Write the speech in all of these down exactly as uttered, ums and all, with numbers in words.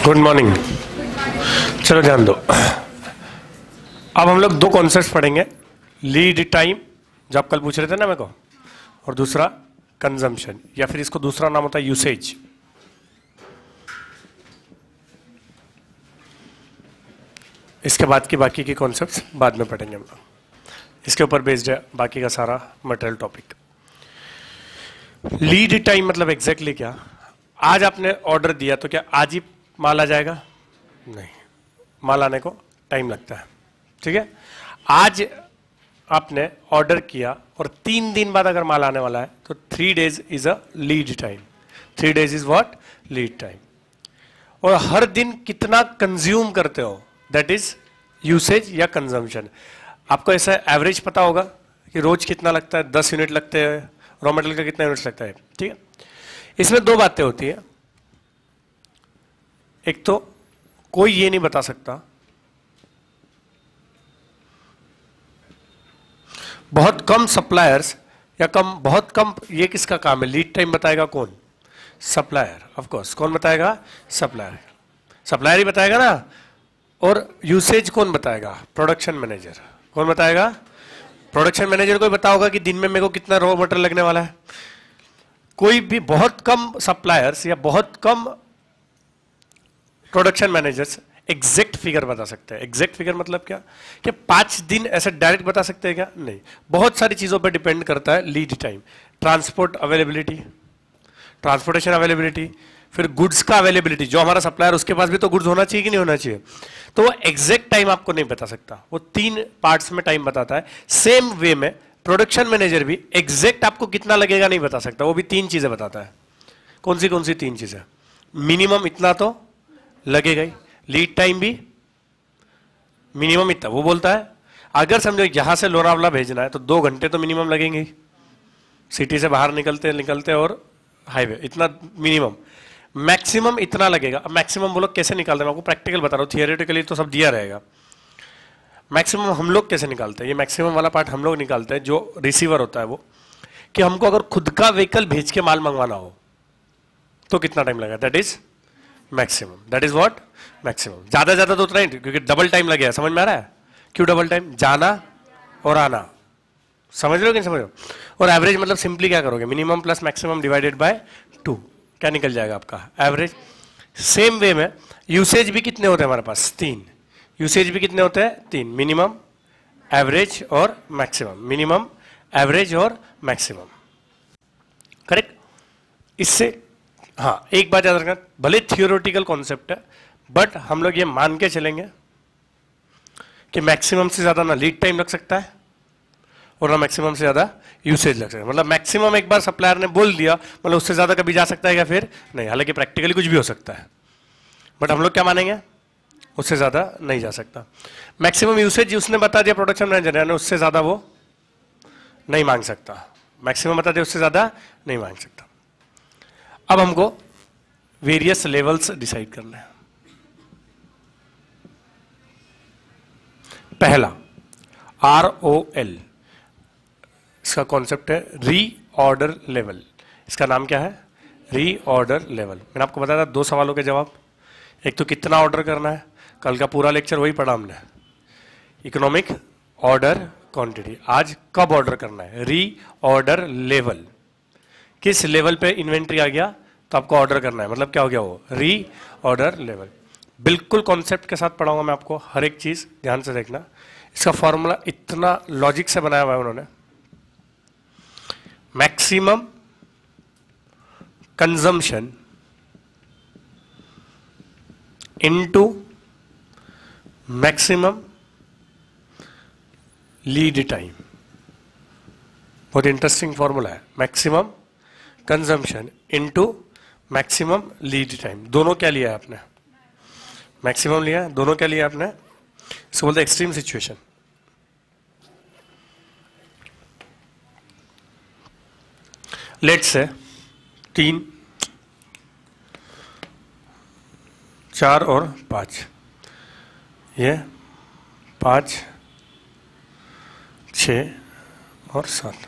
Good morning. चलो ध्यान दो। अब हम लोग दो कॉन्सेप्ट्स पढ़ेंगे, लीड टाइम जो आप कल पूछ रहे थे ना मेरे को, और दूसरा कंजम्पशन, या फिर इसको दूसरा नाम होता है यूसेज। इसके बाद की बाकी की कॉन्सेप्ट्स बाद में पढ़ेंगे हम लोग। इसके ऊपर बेस्ड है बाकी का सारा मटेरियल टॉपिक। लीड टाइम मतलब एग्जैक्टली exactly क्या? आज आपने ऑर्डर दिया तो क्या आज ही माल आ जाएगा? नहीं, माल आने को टाइम लगता है। ठीक है, आज आपने ऑर्डर किया और तीन दिन बाद अगर माल आने वाला है तो three days is a lead time. Three days is what? Lead time. और हर दिन कितना कंज्यूम करते हो, दैट इज यूसेज या कंजम्पशन। आपको ऐसा एवरेज पता होगा कि रोज कितना लगता है? दस यूनिट लगते हैं। रॉ मटेरियल का कितना यूनिट लगता है? ठीक है, इसमें दो बातें होती है। एक तो कोई ये नहीं बता सकता, बहुत कम सप्लायर्स या कम बहुत कम, ये किसका काम है? लीड टाइम बताएगा कौन? सप्लायर। ऑफ कोर्स कौन बताएगा? सप्लायर। सप्लायर ही बताएगा ना। और यूसेज कौन बताएगा? Production manager. कौन बताएगा? प्रोडक्शन मैनेजर को पता होगा कि दिन में मेरे को कितना रॉ मटेरियल लगने वाला है। कोई भी बहुत कम सप्लायर्स या बहुत कम प्रोडक्शन मैनेजर्स एग्जैक्ट फिगर बता सकते हैं। एग्जैक्ट फिगर मतलब क्या? कि पांच दिन ऐसे डायरेक्ट बता सकते हैं क्या? नहीं, बहुत सारी चीजों पर डिपेंड करता है lead time. Transport availability, transportation availability, फिर गुड्स का अवेलेबिलिटी। जो हमारा सप्लायर, उसके पास भी तो गुड्स होना चाहिए कि नहीं होना चाहिए? तो वो एग्जैक्ट टाइम आपको नहीं बता सकता, वो तीन पार्ट्स में टाइम बताता है। सेम वे में प्रोडक्शन मैनेजर भी एग्जैक्ट आपको कितना लगेगा नहीं बता सकता, वो भी तीन चीजें बताता है। कौन सी कौन सी तीन चीजें? मिनिमम इतना तो लगेगा ही, लीड टाइम भी मिनिमम इतना वो बोलता है। अगर समझो यहां से लोनावला भेजना है तो दो घंटे तो मिनिमम लगेंगे ही, सिटी से बाहर निकलते निकलते और हाईवे, इतना मिनिमम। मैक्सिमम इतना लगेगा। अब मैक्सिमम बोलो कैसे निकालते हैं? मैं आपको प्रैक्टिकल बता रहा हूँ, थियोरेटिकली तो सब दिया रहेगा। मैक्सिमम हम लोग कैसे निकालते हैं? ये मैक्सिमम वाला पार्ट हम लोग निकालते हैं, जो रिसीवर होता है वो, कि हमको अगर खुद का व्हीकल भेज के माल मंगवाना हो तो कितना टाइम लगेगा? That is maximum. That is what? Maximum. ज्यादा ज्यादा तो उतना ही, क्योंकि डबल टाइम लगेगा। समझ में आ रहा है? क्यों डबल टाइम? जाना और आना। समझ रहे हो कि नहीं समझ रहे हो? और एवरेज मतलब सिंपली क्या करोगे? Minimum plus maximum divided by two, क्या निकल जाएगा आपका? एवरेज। सेम वे में यूसेज भी कितने होते हैं हमारे पास? तीन। यूसेज भी कितने होते हैं? तीन। मिनिमम, एवरेज और मैक्सिमम। मिनिमम, एवरेज और मैक्सिमम। करेक्ट? इससे हाँ, एक बात याद रखना, भले थियोरेटिकल कॉन्सेप्ट है, बट हम लोग ये मान के चलेंगे कि मैक्सिमम से ज्यादा ना लीड टाइम लग सकता है और ना मैक्सिमम से ज्यादा यूसेज लग सकता है। मतलब मैक्सिमम एक बार सप्लायर ने बोल दिया, मतलब उससे ज्यादा कभी जा सकता है क्या? फिर नहीं। हालांकि प्रैक्टिकली कुछ भी हो सकता है, बट हम लोग क्या मानेंगे? उससे ज्यादा नहीं जा सकता। मैक्सिमम यूसेज उसने बता दिया प्रोडक्शन मैनेजर, यानी उससे ज्यादा वो नहीं मांग सकता। मैक्सिमम बता दिया, उससे ज्यादा नहीं मांग सकता। अब हमको वेरियस लेवल्स डिसाइड करना है। पहला आर ओ एल, इसका कॉन्सेप्ट है रीऑर्डर लेवल। इसका नाम क्या है? Reorder level. मैंने आपको बताया था दो सवालों के जवाब। एक तो कितना ऑर्डर करना है, कल का पूरा लेक्चर वही पढ़ा हमने। Economic, order, quantity. आज कब ऑर्डर करना है? Reorder level. किस लेवल पे इन्वेंट्री आ गया तो आपको ऑर्डर करना है, मतलब क्या हो गया? वो री ऑर्डर लेवल। बिल्कुल कॉन्सेप्ट के साथ पढ़ाऊंगा मैं आपको, हर एक चीज ध्यान से देखना। इसका फॉर्मूला इतना लॉजिक से बनाया हुआ है उन्होंने। Maximum consumption into maximum lead time. बहुत इंटरेस्टिंग फॉर्मूला है। Maximum consumption into maximum lead time. दोनों क्या लिया है आपने? मैक्सिमम लिया, दोनों क्या लिया आपने? इसको बोलते हैं एक्सट्रीम सिचुएशन। लेट्स से तीन, चार और पांच, ये पांच, छ और सात।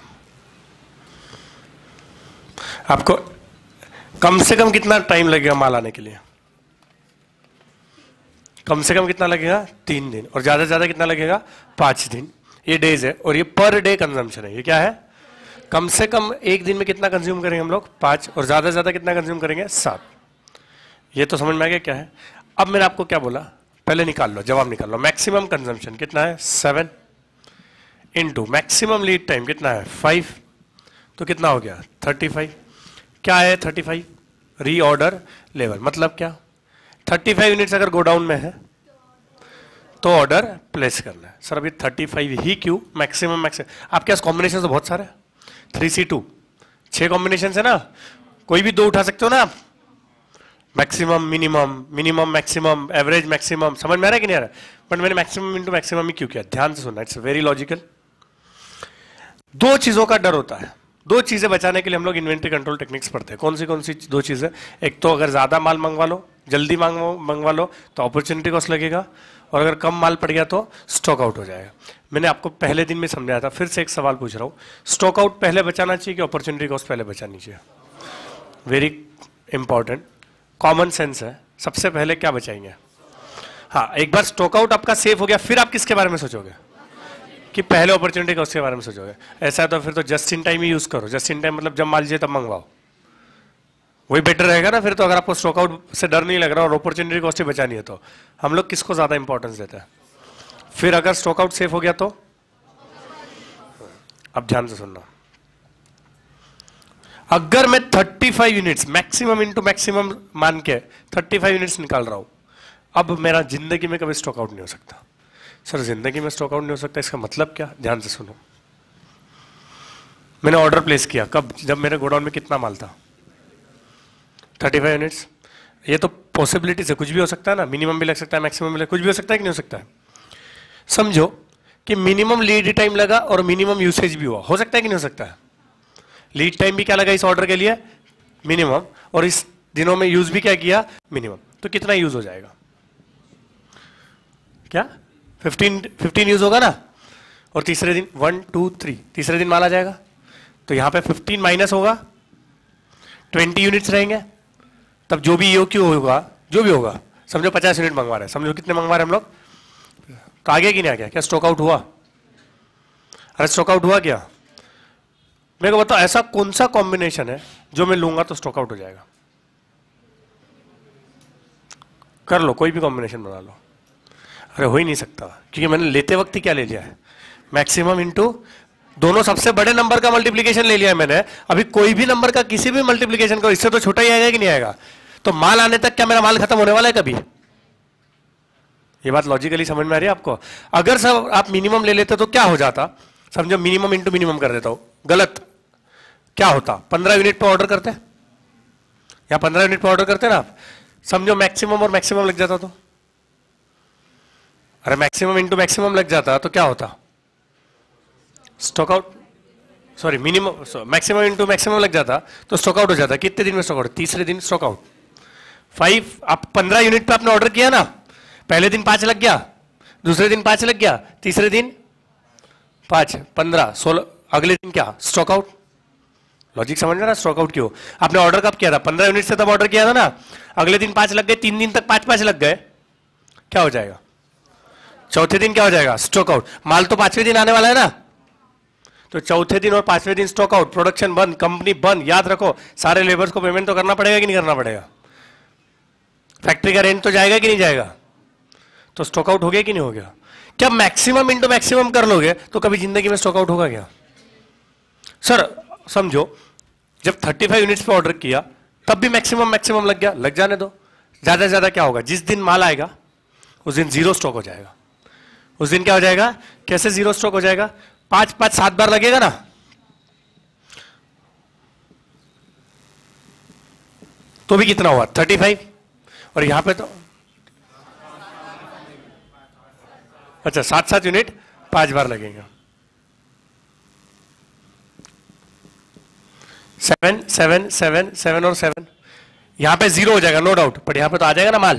आपको कम से कम कितना टाइम लगेगा माल आने के लिए? कम से कम कितना लगेगा? तीन दिन, और ज्यादा से ज्यादा कितना लगेगा? पांच दिन। ये डेज है, और ये पर डे कंजम्पशन है। ये क्या है? कम से कम एक दिन में कितना कंज्यूम करेंगे हम लोग? पांच, और ज्यादा से ज्यादा कितना कंज्यूम करेंगे? सात। ये तो समझ में आ गया क्या है। अब मैंने आपको क्या बोला, पहले निकाल लो, जवाब निकाल लो। मैक्सिमम कंजम्पशन कितना है? Seven into maximum lead time कितना है? फाइव, तो कितना हो गया? Thirty five. क्या है थर्टी फाइव? Reorder level. मतलब क्या? थर्टी फाइव यूनिट्स अगर गोडाउन में है तो ऑर्डर प्लेस करना है। सर अभी थर्टी फाइव ही क्यों? मैक्सिमम मैक्सिमम आपके पास कॉम्बिनेशन तो बहुत सारे, थ्री सी टू, छह कॉम्बिनेशन है ना, कोई भी दो उठा सकते हो ना आप। Maximum, minimum, minimum maximum, average maximum, समझ में आ रहा है कि नहीं आ रहा है? बट मैंने मैक्सिमम इंटू मैक्सिमम ही क्यों किया, ध्यान से सुनना, इट्स वेरी लॉजिकल। दो चीजों का डर होता है, दो चीजें बचाने के लिए हम लोग इन्वेंट्री कंट्रोल टेक्निक्स पढ़ते हैं। कौन सी कौन सी दो चीजें? एक तो अगर ज्यादा माल मंगवा लो, जल्दी मंगवा लो तो अपॉर्चुनिटी कॉस्ट लगेगा, और अगर कम माल पड़ गया तो स्टॉक आउट हो जाएगा। मैंने आपको पहले दिन में समझाया था, फिर से एक सवाल पूछ रहा हूं, स्टॉक आउट पहले बचाना चाहिए कि अपॉर्चुनिटी कॉस्ट पहले बचानी चाहिए? वेरी इंपॉर्टेंट, कॉमन सेंस है। सबसे पहले क्या बचाएंगे? हाँ, एक बार स्टॉक आउट आपका सेफ हो गया, फिर आप किसके बारे में सोचोगे? कि पहले अपॉर्चुनिटी कॉस्ट के बारे में सोचोगे। ऐसा है तो फिर तो जस्ट इन टाइम ही यूज करो। जस्ट इन टाइम मतलब जब माल लीजिए तब मंगवाओ, वही बेटर रहेगा ना फिर तो। अगर आपको स्टॉक आउट से डर नहीं लग रहा और अपॉर्चुनिटी कॉस्ट ही बचानी है तो हम लोग किसको ज्यादा इंपॉर्टेंस देते हैं? फिर अगर स्टॉक आउट सेफ हो गया तो? अब ध्यान से सुनना, अगर मैं thirty five units maximum into maximum मान के थर्टी फाइव यूनिट्स निकाल रहा हूं, अब मेरा जिंदगी में कभी स्टॉक आउट नहीं हो सकता। सर जिंदगी में स्टॉक आउट नहीं हो सकता, इसका मतलब क्या? ध्यान से सुनो, मैंने ऑर्डर प्लेस किया कब? जब मेरे गोडाउन में कितना माल था? Thirty five units. ये तो पॉसिबिलिटी से कुछ भी हो सकता है ना, मिनिमम भी लग सकता है, मैक्सिमम भी लग, कुछ भी हो सकता है कि नहीं हो सकता है? समझो कि मिनिमम लीड टाइम लगा और मिनिमम यूसेज भी हुआ, हो सकता है कि नहीं हो सकता है? लीड टाइम भी क्या लगा इस ऑर्डर के लिए? मिनिमम, और इस दिनों में यूज भी क्या किया? मिनिमम। तो कितना यूज हो जाएगा? क्या? फिफ्टीन फिफ्टीन यूज होगा ना, और तीसरे दिन वन टू थ्री, तीसरे दिन माल आ जाएगा, तो यहां पे फिफ्टीन माइनस होगा, ट्वेंटी यूनिट्स रहेंगे, तब जो भी ईओक्यू होगा, जो भी होगा, समझो पचास यूनिट मंगवा रहे हैं, समझो कितने मंगवा रहे हैं हम लोग, तो आ गया कि नहीं आ गया? क्या स्टॉक आउट हुआ? अरे स्टॉक आउट हुआ क्या? मेरे को बताओ ऐसा कौन सा कॉम्बिनेशन है जो मैं लूंगा तो स्टॉक आउट हो जाएगा? कर लो, कोई भी कॉम्बिनेशन बना लो। अरे हो ही नहीं सकता, क्योंकि मैंने लेते वक्त ही क्या ले लिया है? मैक्सिमम इंटू दोनों सबसे बड़े नंबर का मल्टीप्लीकेशन ले लिया है मैंने। अभी कोई भी नंबर का किसी भी मल्टीप्लीकेशन को इससे तो छोटा ही आएगा कि नहीं आएगा? तो माल आने तक क्या मेरा माल खत्म होने वाला है कभी? ये बात लॉजिकली समझ में आ रही है आपको? अगर सब आप मिनिमम ले लेते तो क्या हो जाता? समझो मिनिमम इंटू मिनिमम कर देता हूं, गलत। क्या होता? पंद्रह यूनिट पे ऑर्डर करते, या पंद्रह यूनिट पे ऑर्डर करते ना आप, समझो मैक्सिमम और मैक्सिमम लग जाता तो? अरे मैक्सिमम इंटू मैक्सिमम लग जाता तो क्या होता? Stock out, sorry minimum, maximum into maximum लग जाता तो स्टॉक आउट हो जाता। कितने दिन में स्टॉक आउट? तीसरे दिन स्टॉक आउट। फाइव, आप पंद्रह यूनिट पे आपने ऑर्डर किया ना, पहले दिन पांच लग गया, दूसरे दिन पांच लग गया, तीसरे दिन पांच, पंद्रह, सोलह, अगले दिन क्या? Stock out. लॉजिक समझ रहा? स्टॉक आउट क्यों? आपने ऑर्डर कब किया था? पंद्रह यूनिट से तब ऑर्डर किया था ना, अगले दिन पांच लग गए, तीन दिन तक पांच पांच लग गए, क्या हो जाएगा? चौथे दिन क्या हो जाएगा? Stock out. माल तो पांचवें दिन आने वाला है ना, तो चौथे दिन और पांचवें दिन स्टॉक आउट, प्रोडक्शन बंद, कंपनी बंद। याद रखो, सारे लेबर्स को पेमेंट तो करना पड़ेगा कि नहीं करना पड़ेगा? फैक्ट्री का रेंट तो जाएगा कि नहीं जाएगा? तो स्टॉक आउट हो गया कि नहीं हो गया? क्या मैक्सिमम इंटू मैक्सिमम कर लोगे तो कभी जिंदगी में स्टॉक आउट होगा क्या? सर समझो जब थर्टी फाइव यूनिट्स पे ऑर्डर किया तब भी मैक्सिमम मैक्सिमम लग गया, लग जाने दो। ज्यादा से ज्यादा क्या होगा? जिस दिन माल आएगा उस दिन जीरो स्टॉक हो जाएगा। उस दिन क्या हो जाएगा? कैसे जीरो स्टॉक हो जाएगा? पांच पांच सात बार लगेगा ना, तो भी कितना हुआ? Thirty five. और यहां पे तो अच्छा सात सात यूनिट पांच बार लगेगा, सेवन सेवन सेवन सेवन और सेवन। यहां पे जीरो हो जाएगा नो डाउट, पर यहां पे तो आ जाएगा ना माल।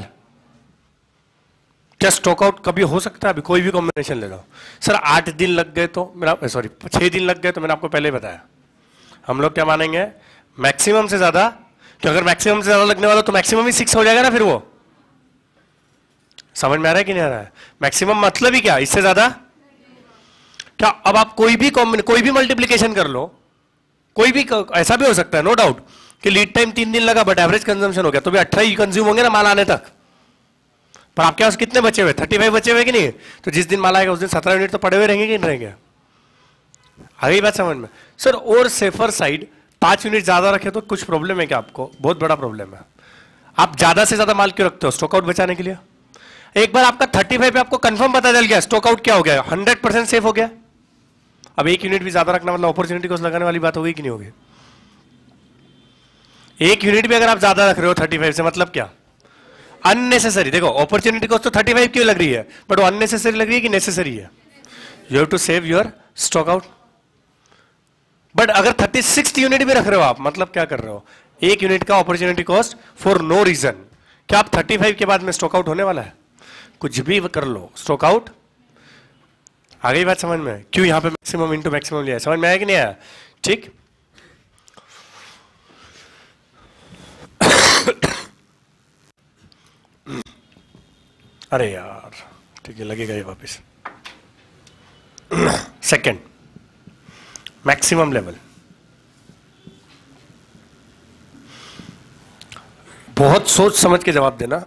क्या स्टॉक आउट कभी हो सकता है? अभी कोई भी कॉम्बिनेशन ले लो। सर आठ दिन लग गए तो मेरा, सॉरी छह दिन लग गए तो मैंने आपको पहले ही बताया, हम लोग क्या मानेंगे? मैक्सिमम से ज्यादा। तो अगर मैक्सिमम से ज्यादा लगने वाला तो मैक्सिमम ही सिक्स हो जाएगा ना, फिर वो समझ में आ रहा है कि नहीं आ रहा है? मैक्सिमम मतलब ही क्या, इससे ज्यादा क्या? अब आप कोई भी कॉम्बिन कोई भी मल्टीप्लीकेशन कर लो, कोई भी, ऐसा भी हो सकता है नो डाउट कि लीड टाइम तीन दिन लगा बट एवरेज कंजम्पशन हो गया, तो भी अट्ठाईस कंज्यूम होंगे ना माल आने तक। पर आपके पास कितने बचे हुए? थर्टी फाइव बचे हुए कि नहीं? तो जिस दिन माल आएगा उस दिन सत्रह यूनिट तो पड़े हुए रहेंगे कि नहीं रहेंगे? आ गई बात समझ में? सर और सेफर साइड पांच यूनिट ज्यादा रखे तो कुछ प्रॉब्लम है क्या आपको? बहुत बड़ा प्रॉब्लम है। आप ज्यादा से ज्यादा माल क्यों रखते हो? स्टॉक आउट बचाने के लिए। एक बार आपका थर्टी फाइव पे आपको कंफर्म पता चल गया स्टॉक आउट क्या हो गया, हंड्रेड परसेंट सेफ हो गया। अब एक यूनिट भी ज्यादा रखना मतलब अपॉर्चुनिटी कॉस्ट लगाने वाली बात होगी कि नहीं होगी? एक यूनिट भी अगर आप ज्यादा रख रहे हो थर्टी फाइव से मतलब क्या? अननेसेसरी। देखो अपॉर्चुनिटी कॉस्ट तो थर्टी फाइव क्यों लग रही है, बट वो अननेसेसरी लग रही है कि नेसेसरी है? You have to save your stock out. But अगर थर्टी सिक्स यूनिट भी रख रहे हो आप, मतलब क्या कर रहे हो? एक यूनिट का opportunity cost for no reason. क्या आप थर्टी फाइव के बाद में स्टॉक आउट होने वाला है? कुछ भी कर लो स्टॉक आउट। आ गई बात समझ में? क्यों यहां पे मैक्सिमम इंटू मैक्सिमम लिया? समझ में आया कि नहीं आया? ठीक। अरे यार ठीक है, लगेगा ये वापस। Second, maximum level. बहुत सोच समझ के जवाब देना।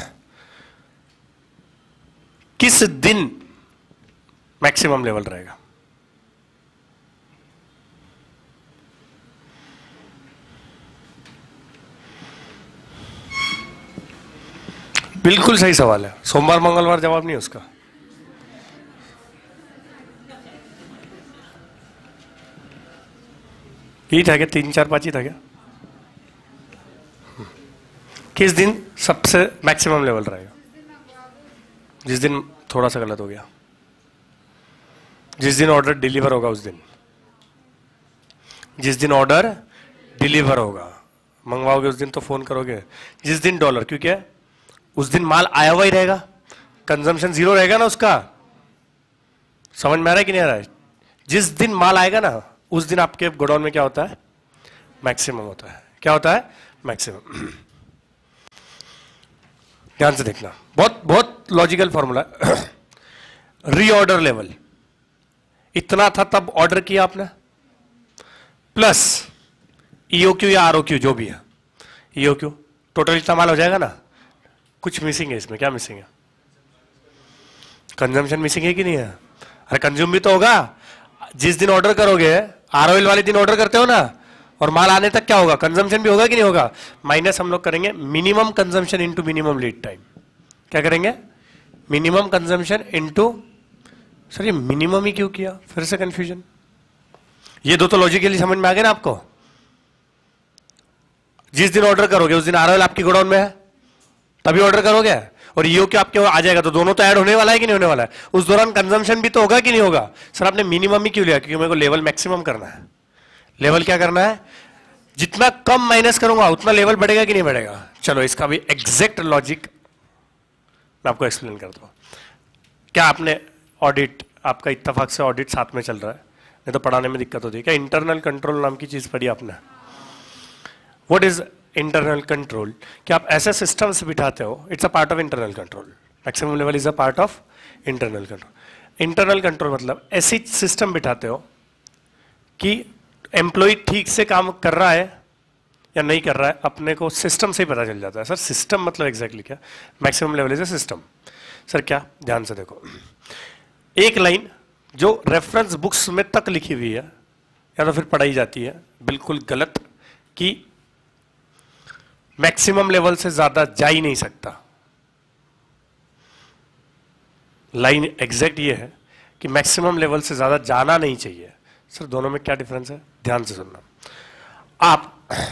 किस दिन मैक्सिमम लेवल रहेगा? बिल्कुल सही सवाल है। सोमवार मंगलवार जवाब नहीं उसका। यही था क्या? तीन चार पांच ही था क्या? किस दिन सबसे मैक्सिमम लेवल रहेगा? जिस दिन थोड़ा सा गलत हो गया, जिस दिन ऑर्डर डिलीवर होगा उस दिन। जिस दिन ऑर्डर डिलीवर होगा, मंगवाओगे उस दिन तो फोन करोगे। जिस दिन डॉलर, क्योंकि उस दिन माल आया हुआ ही रहेगा, कंजम्पशन जीरो रहेगा ना उसका। समझ में आ रहा है कि नहीं आ रहा है? जिस दिन माल आएगा ना उस दिन आपके गोडाउन में क्या होता है? मैक्सिमम होता है। क्या होता है? मैक्सिमम। ध्यान से देखना, बहुत बहुत लॉजिकल फॉर्मूला। रीऑर्डर लेवल इतना था तब ऑर्डर किया आपने, प्लस ईओक्यू या आरओक्यू जो भी है, ईओक्यू टोटल इतना माल हो जाएगा ना। कुछ मिसिंग है इसमें। क्या मिसिंग है? कंजम्पशन मिसिंग है कि नहीं है? अरे कंज्यूम भी तो होगा। जिस दिन ऑर्डर करोगे, आरओएल वाले दिन ऑर्डर करते हो ना, और माल आने तक क्या होगा? कंजम्पशन भी होगा कि नहीं होगा? माइनस हम लोग करेंगे minimum consumption into minimum lead time. क्या करेंगे? मिनिमम कंजम्पशन इनटू, सर ये मिनिमम ही क्यों किया? फिर से कंफ्यूजन। ये दो तो लॉजिकली समझ में आ गए ना आपको। जिस दिन ऑर्डर करोगे उस दिन आरओएल आपकी गोडाउन में है, तभी ऑर्डर करोगे, और ईओ के आपके आ जाएगा, तो दोनों तो ऐड होने वाला है कि नहीं होने वाला है? उस दौरान कंजम्पशन भी तो होगा कि नहीं होगा? सर आपने मिनिमम ही क्यों लिया? क्योंकि मेरे को लेवल मैक्सिमम करना है। लेवल क्या करना है? जितना कम माइनस करूंगा उतना लेवल बढ़ेगा कि नहीं बढ़ेगा? चलो इसका भी एग्जैक्ट लॉजिक मैं आपको एक्सप्लेन करता हूं। क्या आपने ऑडिट, आपका इत्तेफाक से ऑडिट साथ में चल रहा है, नहीं तो पढ़ाने में दिक्कत होती है क्या? इंटरनल कंट्रोल नाम की चीज पढ़ी आपने? What is internal control? क्या आप ऐसे सिस्टम्स बिठाते हो, it's a part of internal control. Maximum level is a part of internal control. Internal control मतलब ऐसी सिस्टम बिठाते हो कि एम्प्लॉय ठीक से काम कर रहा है या नहीं कर रहा है, अपने को सिस्टम से ही पता चल जाता है। सर सिस्टम मतलब एग्जैक्टली क्या? Maximum level is a system. Sir क्या? ध्यान से देखो, एक लाइन जो रेफरेंस बुक्स में तक लिखी हुई है या तो फिर पढ़ाई जाती है बिल्कुल गलत, कि मैक्सिमम लेवल से ज्यादा जा ही नहीं सकता। लाइन एग्जैक्ट ये है कि मैक्सिमम लेवल से ज्यादा जाना नहीं चाहिए। सर दोनों में क्या डिफरेंस है? ध्यान से सुनना। आप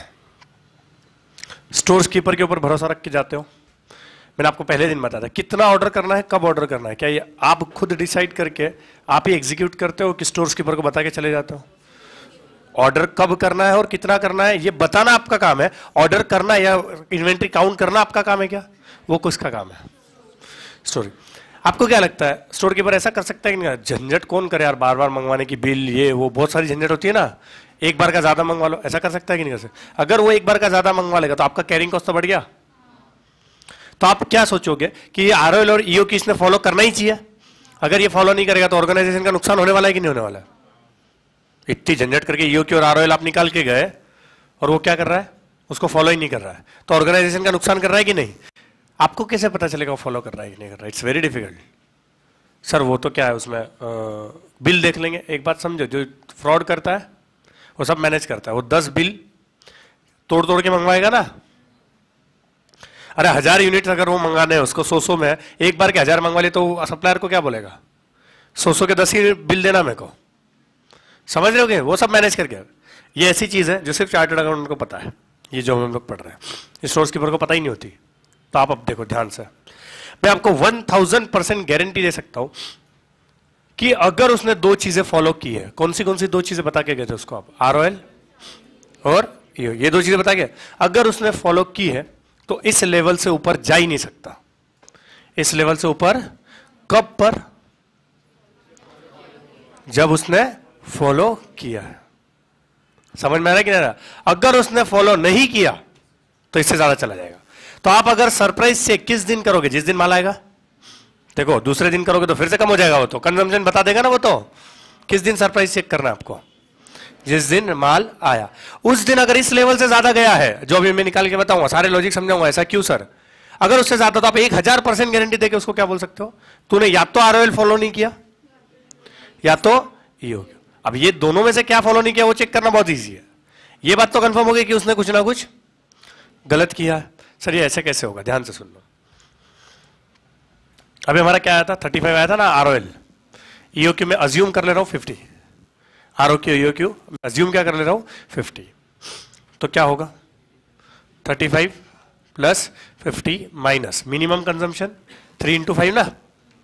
स्टोर्स कीपर के ऊपर भरोसा रख के जाते हो। मैंने आपको पहले दिन बताया था कितना ऑर्डर करना है, कब ऑर्डर करना है। क्या ये आप खुद डिसाइड करके आप ही एग्जीक्यूट करते हो कि स्टोर्स कीपर को बता के चले जाते हो? ऑर्डर कब करना है और कितना करना है ये बताना आपका काम है। ऑर्डर करना या इन्वेंट्री काउंट करना आपका काम है क्या? वो किसका काम है? स्टोर। आपको क्या लगता है स्टोर कीपर ऐसा कर सकता है कि नहीं? झंझट कौन करे यार, बार बार मंगवाने की बिल, ये वो बहुत सारी झंझट होती है ना। एक बार का ज्यादा मंगवा लो, ऐसा कर सकता है कि नहीं कर सकता? अगर वो एक बार का ज्यादा मंगवा लेगा तो आपका कैरिंग कॉस्ट तो बढ़ गया। तो आप क्या सोचोगे कि ये आरओएल और ईओ की इसने फॉलो करना ही चाहिए। अगर ये फॉलो नहीं करेगा तो ऑर्गेनाइजेशन का नुकसान होने वाला है कि नहीं होने वाला है। इतनी झंझट करके ईओ की और आरओएल आप निकाल के गए और वो क्या कर रहा है, उसको फॉलो ही नहीं कर रहा है, तो ऑर्गेनाइजेशन का नुकसान कर रहा है कि नहीं। आपको कैसे पता चलेगा वो फॉलो कर रहा है कि नहीं कर रहा है? It's very difficult. सर वो तो क्या है उसमें आ, बिल देख लेंगे। एक बात समझो, जो फ्रॉड करता है वो सब मैनेज करता है। वो दस बिल तोड़ तोड़ के मंगवाएगा ना। अरे हजार यूनिट अगर वो मंगाने हैं उसको सौ सौ में, एक बार के हजार मंगवा ले तो सप्लायर को क्या बोलेगा, सौ सौ के दस ही बिल देना मेरे को। समझ रहे हो? वो सब मैनेज करके। ये ऐसी चीज है जो सिर्फ चार्टर्ड अकाउंटेंट को पता है, ये जो हम लोग पढ़ रहे हैं, स्टोर्स कीपर को पता ही नहीं होती। तो आप अब देखो ध्यान से, मैं आपको वन थाउजेंड परसेंट गारंटी दे सकता हूं कि अगर उसने दो चीजें फॉलो की है, कौन सी कौन सी दो चीजें बता के गए थे उसको आप, आरओएल और ये ये दो चीजें बता के, अगर उसने फॉलो की है तो इस लेवल से ऊपर जा ही नहीं सकता। इस लेवल से ऊपर कब पर? जब उसने फॉलो किया है। समझ में आ रहा है कि नहीं? अगर उसने फॉलो नहीं किया तो इससे ज्यादा चला जाएगा। तो आप अगर सरप्राइज से किस दिन करोगे? जिस दिन माल आएगा। देखो दूसरे दिन करोगे तो फिर से कम हो जाएगा, वो तो कंजम्पशन बता देगा ना। वो तो किस दिन सरप्राइज चेक करना है आपको? जिस दिन माल आया। उस दिन अगर इस लेवल से ज्यादा गया है, जो भी मैं निकाल के बताऊंगा, सारे लॉजिक समझाऊंगा, ऐसा क्यों सर, अगर उससे ज्यादा, तो आप एक हजार परसेंट गारंटी देके उसको क्या बोल सकते हो, तूने या तो आरओएल फॉलो नहीं किया या तो ईओ। अब ये दोनों में से क्या फॉलो नहीं किया वो चेक करना बहुत ईजी है। ये बात तो कंफर्म हो गई कि उसने कुछ ना कुछ गलत किया है। सर ये ऐसे कैसे होगा? ध्यान से सुन लो। अभी हमारा क्या आया था, थर्टी फाइव आया था ना आरओएल। ईओ क्यू में अज्यूम कर ले रहा हूं fifty, ROQ EOQ assume क्या कर ले रहा हूं फिफ्टी। तो क्या होगा, thirty five plus fifty minus minimum consumption three into five ना,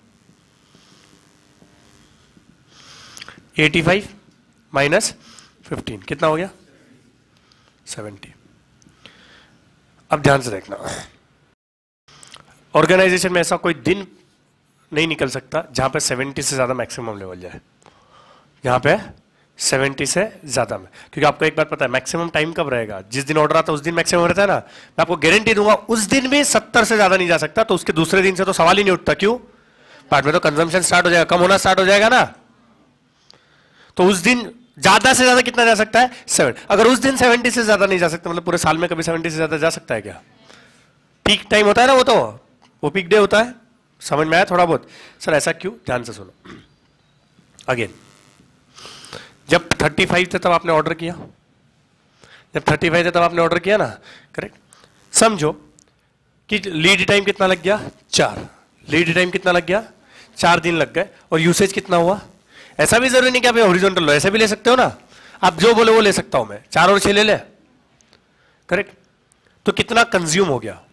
एटी फाइव माइनस फिफ्टीन कितना हो गया, सेवेंटी। अब ध्यान से देखना, ऑर्गेनाइजेशन में ऐसा कोई दिन नहीं निकल सकता जहां पे सेवेंटी से ज्यादा मैक्सिमम लेवल जाए, यहां पे सेवेंटी से ज्यादा में। क्योंकि आपको एक बात पता है, मैक्सिमम टाइम कब रहेगा, जिस दिन ऑर्डर आता है उस दिन मैक्सिमम रहता है ना। मैं आपको गारंटी दूंगा उस दिन भी सत्तर से ज्यादा नहीं जा सकता, तो उसके दूसरे दिन से तो सवाल ही नहीं उठता। क्यों? पार्ट में तो कंजम्पशन स्टार्ट हो जाएगा, कम होना स्टार्ट हो जाएगा ना। तो उस दिन ज्यादा से ज्यादा कितना जा सकता है, सेवन। अगर उस दिन सेवेंटी से ज्यादा नहीं जा सकता, मतलब पूरे साल में कभी सेवेंटी से ज्यादा जा सकता है क्या? पीक टाइम होता है ना, वो तो वो पीक डे होता है। समझ में आया थोड़ा बहुत? सर ऐसा क्यों? ध्यान से सुनो अगेन। जब थर्टी फाइव थे तब आपने ऑर्डर किया, जब थर्टी फाइव थे तब आपने ऑर्डर किया ना, करेक्ट। समझो कि लीड टाइम कितना लग गया, चार। लीड टाइम कितना लग गया, चार दिन लग गए। और यूसेज कितना हुआ? ऐसा भी जरूरी नहीं कि आप हॉरिजॉन्टल लो, ऐसे भी ले सकते हो ना। आप जो बोले वो ले सकता हूं मैं, चार और छह ले ले, करेक्ट। तो कितना कंज्यूम हो गया,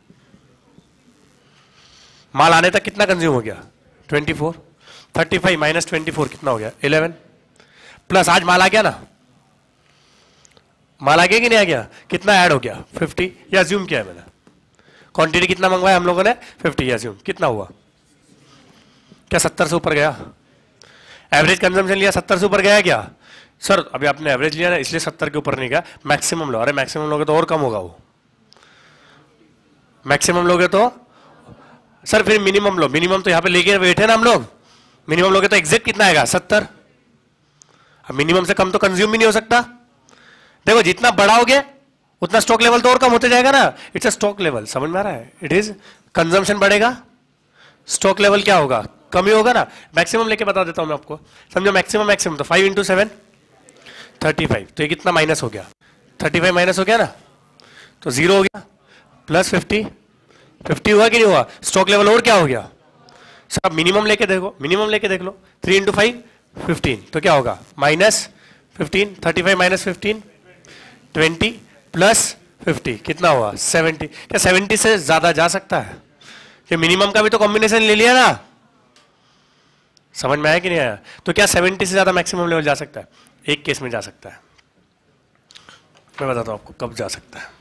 माल आने तक कितना कंज्यूम हो गया, twenty four. Thirty five minus twenty four कितना हो गया, इलेवन। प्लस आज माल आ गया ना, माल आ गया कि नहीं आ गया, कितना ऐड हो गया, फिफ्टी। ये अज्यूम किया है मैंने। क्वांटिटी कितना मंगवाया हम लोगों ने, फिफ्टी। अज्यूम कितना हुआ, क्या सत्तर से ऊपर गया? एवरेज कंजम्पशन लिया, सत्तर से ऊपर गया क्या? सर अभी आपने एवरेज लिया ना, इसलिए सत्तर के ऊपर नहीं गया। मैक्सिमम लो। अरे मैक्सिमम लोगे तो और कम होगा वो। मैक्सिमम लोगे तो सर फिर मिनिमम लो। मिनिमम तो यहां पे लेके बैठे ना हम लोग, मिनिमम लोगे तो एग्जैक्ट कितना आएगा, सत्तर। अब मिनिमम से कम तो कंज्यूम भी नहीं हो सकता। देखो जितना बढ़ाओगे उतना स्टॉक लेवल तो और कम होते जाएगा ना। इट्स अ स्टॉक लेवल, समझ में आ रहा है? इट इज कंजम्पशन बढ़ेगा, स्टॉक लेवल क्या होगा, कम ही होगा ना। मैक्सिमम लेके बता देता हूं मैं आपको। समझो मैक्सिमम मैक्सिमम तो five into seven thirty five. तो ये कितना माइनस हो गया, थर्टी फाइव माइनस हो गया ना, तो जीरो हो गया। प्लस फिफ्टी, फिफ्टी हुआ कि नहीं हुआ, स्टॉक लेवल और क्या हो गया। सब मिनिमम लेके देखो, मिनिमम लेके देख लो, थ्री इंटू फाइव फिफ्टीन। तो क्या होगा, minus fifteen. Thirty five minus fifteen twenty plus fifty कितना हुआ, सेवेंटी। क्या सेवेंटी से ज्यादा जा सकता है? कि मिनिमम का भी तो कॉम्बिनेशन ले लिया ना। समझ में आया कि नहीं आया? तो क्या सेवेंटी से ज्यादा मैक्सिमम लेवल जा सकता है? एक केस में जा सकता है, मैं बताता हूं आपको कब जा सकता है।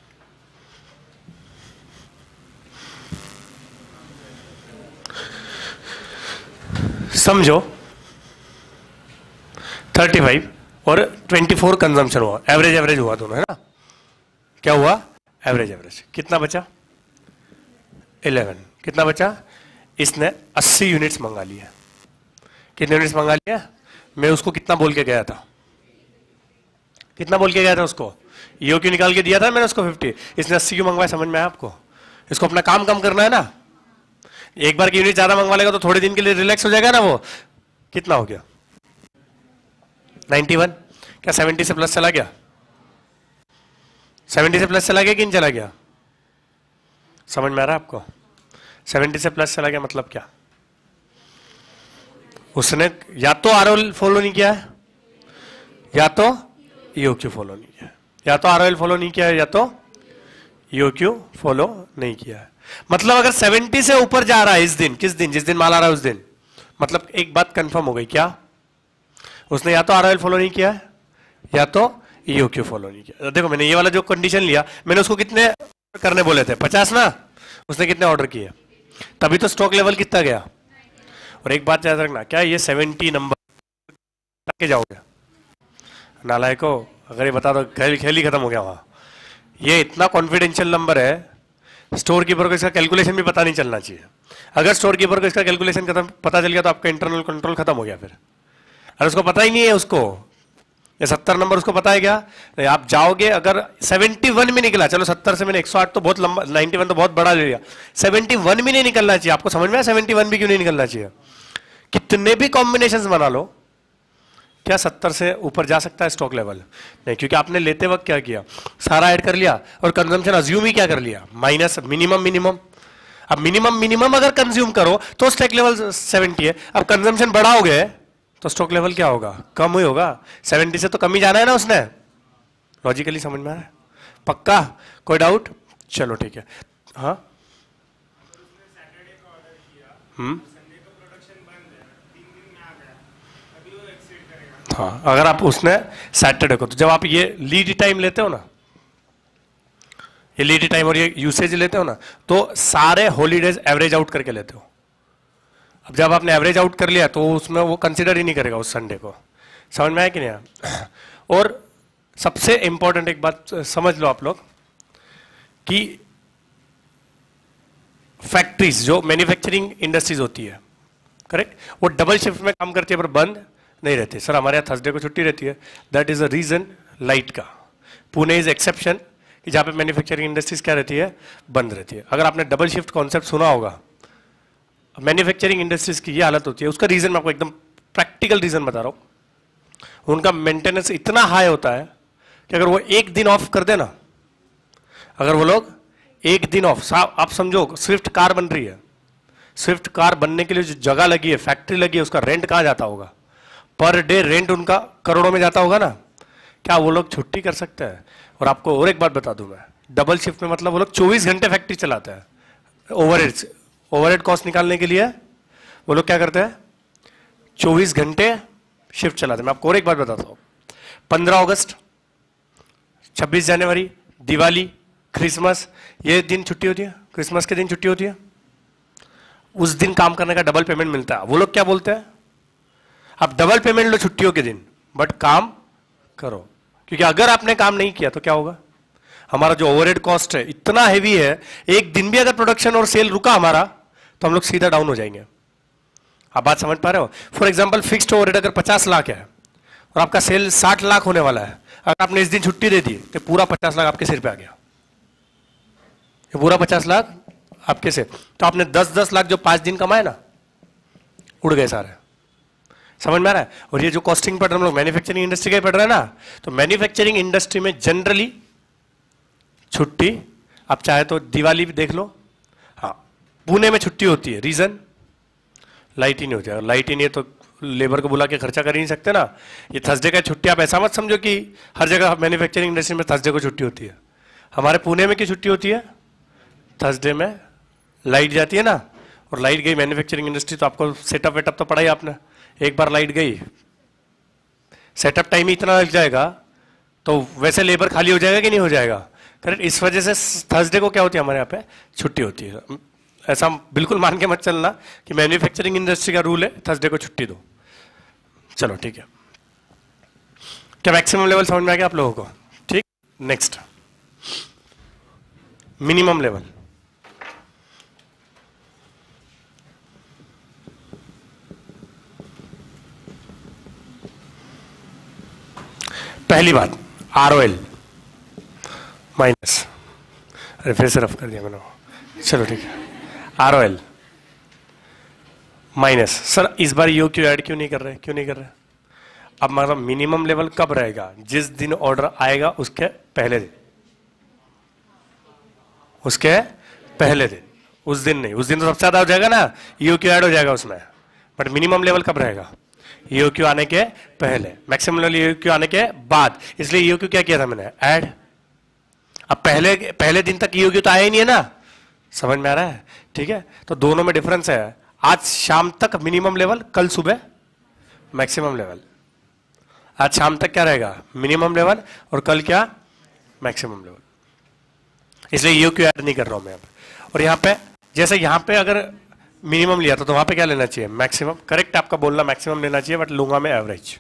समझो थर्टी फाइव और ट्वेंटी फोर कंजम्पशन हुआ, एवरेज एवरेज हुआ दोनों, है ना। क्या हुआ, एवरेज एवरेज। कितना बचा, इलेवन। कितना बचा? इसने अस्सी यूनिट्स मंगा लिया। कितने यूनिट्स मंगा लिया? मैं उसको कितना बोल के गया था? कितना बोल के गया था उसको? ईओ क्यू निकाल के दिया था मैंने उसको फिफ्टी, इसने अस्सी क्यों मंगवाया? समझ में आया आपको? इसको अपना काम कम करना है ना। एक बार की यूनिट ज्यादा मंगवा लेगा तो थोड़े दिन के लिए रिलैक्स हो जाएगा ना वो। कितना हो गया? इक्यानवे। क्या सत्तर से प्लस चला गया? सत्तर से प्लस चला गया कि नहीं चला गया? समझ में आ रहा है आपको? सत्तर से प्लस चला गया मतलब क्या? उसने या तो आरओएल फॉलो नहीं किया है, या तो ईओक्यू फॉलो नहीं किया है। या तो आरओएल फॉलो नहीं किया है, या तो ईओक्यू फॉलो नहीं किया है। मतलब अगर सत्तर से ऊपर जा रहा है इस दिन, किस दिन? जिस दिन माल आ रहा है उस दिन, मतलब एक बात कंफर्म हो गई क्या? उसने या तो आरओएल फॉलो नहीं किया है, या तो ईओक्यू फॉलो नहीं किया। देखो मैंने ये वाला जो कंडीशन लिया, मैंने उसको कितने करने बोले थे? पचास ना। उसने कितने ऑर्डर किए? तभी तो स्टॉक लेवल कितना गया। और एक बात याद रखना, क्या ये सत्तर नंबर के जाओगे? नालायको, अगर ये बता दो खेल खेल ही खत्म हो गया वहां। ये इतना कॉन्फिडेंशियल नंबर है, स्टोर कीपर को इसका कैलकुलेशन भी पता नहीं चलना चाहिए। अगर स्टोर कीपर को इसका कैलकुलेशन खत्म पता चल गया तो आपका इंटरनल कंट्रोल खत्म हो गया। फिर अगर उसको पता ही नहीं है, उसको ये सत्तर नंबर उसको पता है क्या? नहीं, आप जाओगे अगर इकहत्तर में निकला, चलो सत्तर से मैंने एक सौ आठ तो बहुत लंबा, इक्यानवे तो बहुत बड़ा ले लिया, इकहत्तर में नहीं निकलना चाहिए। आपको समझ में आया इकहत्तर भी क्यों नहीं निकलना चाहिए? कितने भी कॉम्बिनेशंस बना लो, क्या सत्तर से ऊपर जा सकता है स्टॉक लेवल? नहीं, क्योंकि आपने लेते वक्त क्या किया? सारा ऐड कर लिया और कंजम्पशन अज्यूम ही क्या कर लिया? Minus minimum minimum. अब मिनिमम मिनिमम अगर कंज्यूम करो तो स्टॉक लेवल सत्तर है। अब कंजम्पशन बढ़ाओगे तो स्टॉक लेवल क्या होगा? कम ही होगा। सत्तर से तो कम ही जाना है ना उसने। लॉजिकली समझ में आ रहा है? पक्का? कोई डाउट? चलो ठीक है। हाँ हम्म हाँ, अगर आप उसने सैटरडे को, तो जब आप ये लीड टाइम लेते हो ना, ये लीड टाइम और ये यूसेज लेते हो ना, तो सारे हॉलीडेज एवरेज आउट करके लेते हो। अब जब आपने एवरेज आउट कर लिया तो उसमें वो कंसिडर ही नहीं करेगा उस संडे को। समझ में आया कि नहीं? और सबसे इंपॉर्टेंट एक बात समझ लो आप लोग कि फैक्ट्रीज, जो मैन्युफैक्चरिंग इंडस्ट्रीज होती है, करेक्ट, वो डबल शिफ्ट में काम करती है पर बंद नहीं रहती। सर हमारे यहाँ थर्सडे को छुट्टी रहती है, that is a reason light का। पुणे इज एक्सेप्शन कि जहाँ पे मैन्युफैक्चरिंग इंडस्ट्रीज क्या रहती है? बंद रहती है। अगर आपने डबल शिफ्ट कॉन्सेप्ट सुना होगा, मैन्युफैक्चरिंग इंडस्ट्रीज की ये हालत होती है। उसका रीजन मैं आपको एकदम प्रैक्टिकल रीजन बता रहा हूँ। उनका मेंटेनेंस इतना हाई होता है कि अगर वो एक दिन ऑफ कर देना, अगर वो लोग एक दिन ऑफ, आप समझो स्विफ्ट कार बन रही है, स्विफ्ट कार बनने के लिए जो जगह लगी है, फैक्ट्री लगी है, उसका रेंट कहाँ जाता होगा? पर डे रेंट उनका करोड़ों में जाता होगा ना। क्या वो लोग छुट्टी कर सकते हैं? और आपको और एक बात बता दूं मैं, डबल शिफ्ट में मतलब वो लोग चौबीस घंटे फैक्ट्री चलाते हैं। ओवरहेड ओवरहेड कॉस्ट निकालने के लिए वो लोग क्या करते हैं? चौबीस घंटे शिफ्ट चलाते हैं। मैं आपको और एक बात बताता हूँ, पंद्रह अगस्त, छब्बीस जनवरी, दिवाली, क्रिसमस, ये दिन छुट्टी होती है। क्रिसमस के दिन छुट्टी होती है, उस दिन काम करने का डबल पेमेंट मिलता है। वो लोग क्या बोलते हैं? आप डबल पेमेंट लो छुट्टियों के दिन, बट काम करो। क्योंकि अगर आपने काम नहीं किया तो क्या होगा? हमारा जो ओवरहेड कॉस्ट है इतना हेवी है, एक दिन भी अगर प्रोडक्शन और सेल रुका हमारा तो हम लोग सीधा डाउन हो जाएंगे। आप बात समझ पा रहे हो? फॉर एग्जांपल फिक्स्ड ओवरहेड अगर पचास लाख है और आपका सेल साठ लाख होने वाला है, अगर आपने इस दिन छुट्टी दे दी तो पूरा पचास लाख आपके सिर पे आ गया। ये पूरा पचास लाख आपके सिर, तो आपने दस दस लाख जो पांच दिन कमाए ना, उड़ गए सारे। समझ में आ रहा है? और ये जो कॉस्टिंग पढ़ रहे हम लोग मैन्युफैक्चरिंग इंडस्ट्री का पढ़ रहे हैं ना, तो मैन्युफैक्चरिंग इंडस्ट्री में जनरली छुट्टी, आप चाहे तो दिवाली भी देख लो, हाँ पुणे में छुट्टी होती है। रीजन? लाइट ही नहीं होती है। लाइट ही नहीं है तो लेबर को बुला के खर्चा कर ही नहीं सकते ना। ये थर्सडे का छुट्टी, आप ऐसा मत समझो कि हर जगह मैन्युफैक्चरिंग इंडस्ट्री में थर्सडे को छुट्टी होती है। हमारे पुणे में की छुट्टी होती है? थर्सडे में लाइट जाती है ना, और लाइट गई मैन्युफैक्चरिंग इंडस्ट्री, तो आपको सेटअप वेटअप तो पढ़ा ही आपने। एक बार लाइट गई, सेटअप टाइम ही इतना लग जाएगा, तो वैसे लेबर खाली हो जाएगा कि नहीं हो जाएगा? करेक्ट। इस वजह से थर्सडे को क्या होती है हमारे यहाँ पे? छुट्टी होती है। ऐसा बिल्कुल मान के मत चलना कि मैन्युफैक्चरिंग इंडस्ट्री का रूल है थर्सडे को छुट्टी दो। चलो ठीक है, क्या मैक्सिमम लेवल समझ में आ गया आप लोगों को? ठीक, नेक्स्ट मिनिमम लेवल। पहली बात आर ओ एल माइनस, अरे फिर से रफ कर दिया मैंने, चलो ठीक है, R O L minus. Sir इस बार यू क्यू ऐड क्यों नहीं कर रहे, क्यों नहीं कर रहे? अब मतलब मिनिमम लेवल कब रहेगा? जिस दिन ऑर्डर आएगा उसके पहले दिन, उसके पहले दिन, उस दिन नहीं, उस दिन तो सबसे ज्यादा हो जाएगा ना, यू क्यू ऐड हो जाएगा उसमें, बट मिनिमम लेवल कब रहेगा? यू क्यू आने के पहले, मैक्सिमम लेवल यू क्यू आने के बाद। इसलिए यू क्यू क्या किया था मैंने? ऐड। अब पहले पहले दिन तक यू क्यू तो आया ही नहीं है ना, समझ में आ रहा है? ठीक है, तो दोनों में डिफरेंस है। आज शाम तक मिनिमम लेवल, कल सुबह मैक्सिमम लेवल। आज शाम तक क्या रहेगा? मिनिमम लेवल, और कल क्या? Maximum level. इसलिए यू क्यू ऐड नहीं कर रहा हूं मैं अब। और यहां पे जैसे यहां पे अगर मिनिमम लिया था तो वहां पे क्या लेना चाहिए? मैक्सिमम। करेक्ट आपका बोलना मैक्सिमम लेना चाहिए, बट लूंगा मैं एवरेज।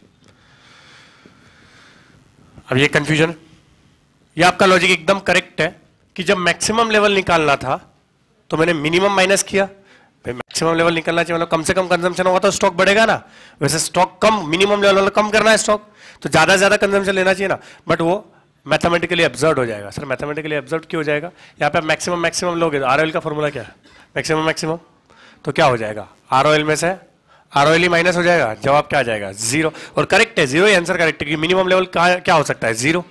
अब ये कंफ्यूजन, ये आपका लॉजिक एकदम करेक्ट है कि जब मैक्सिमम लेवल निकालना था तो मैंने मिनिमम माइनस किया। मैक्सिमम लेवल निकलना चाहिए मतलब कम से कम कंजम्पशन होगा तो स्टॉक बढ़ेगा ना। वैसे स्टॉक कम, मिनिमम लेवल वाला कम करना है स्टॉक, तो ज्यादा से ज्यादा कंजम्पशन लेना चाहिए ना, बट वो मैथमेटिकली एब्जर्व हो जाएगा। सर मैथमेटिकली एब्जर्व क्यों हो जाएगा? यहाँ पे मैक्सिमम मैक्सिमम लोगे, आरओएल का फॉर्मूला क्या है? मैक्सिमम मैक्सिमम, तो क्या हो जाएगा? आरओएल में से आरओएल ही माइनस हो जाएगा, जवाब क्या आ जाएगा? जीरो। और करेक्ट है, जीरो ही आंसर करेक्ट है, क्योंकि मिनिमम लेवल क्या हो सकता है? जीरो।